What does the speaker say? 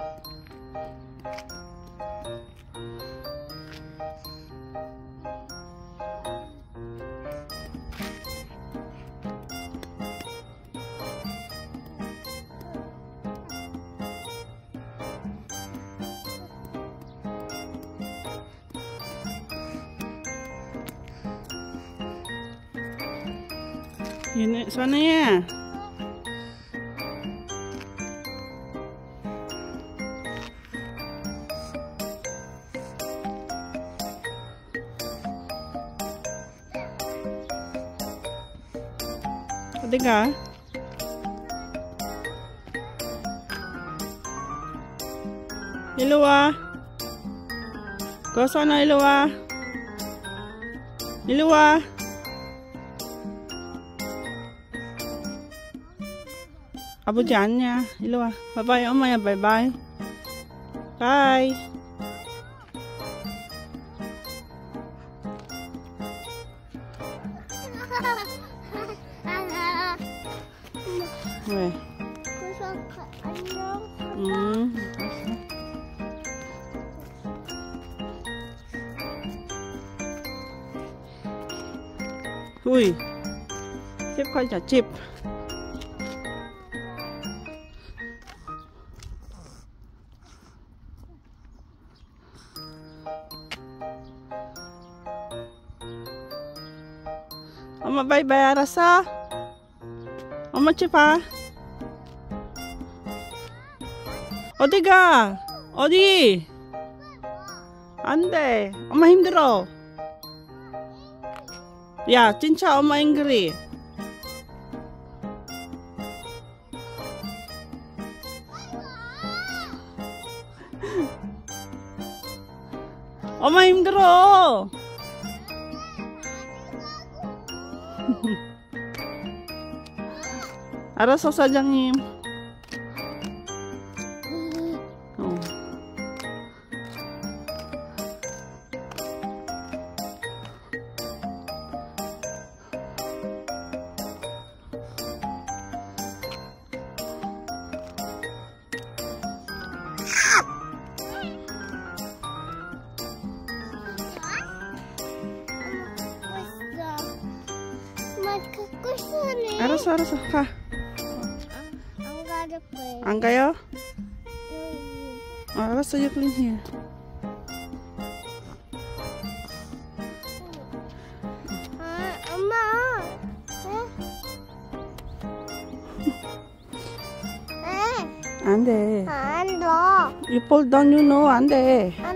Ini sana ya. 어디 가? 일로 와. 거 sana 일로 와. 일로 와. 아버지 안녕. 일로 와. 바이바이 엄마야. 바이바이. 바이. 왜? 안녕. Ui, tiếp coi trả chip. 엄마 바이바이 알았어? 엄마 집 봐. 어디 가? 어디? 안 돼. 엄마 힘들어. 야, 진짜 엄마 앵그리. 엄마 힘들어. 알았어, 사장님. 알았어, 알았어. 가. 안 가줄 거예요. 안 가요? 알았어, you clean here. 엄마. 안 돼. 안 돼. You pull down, you know, 안 돼.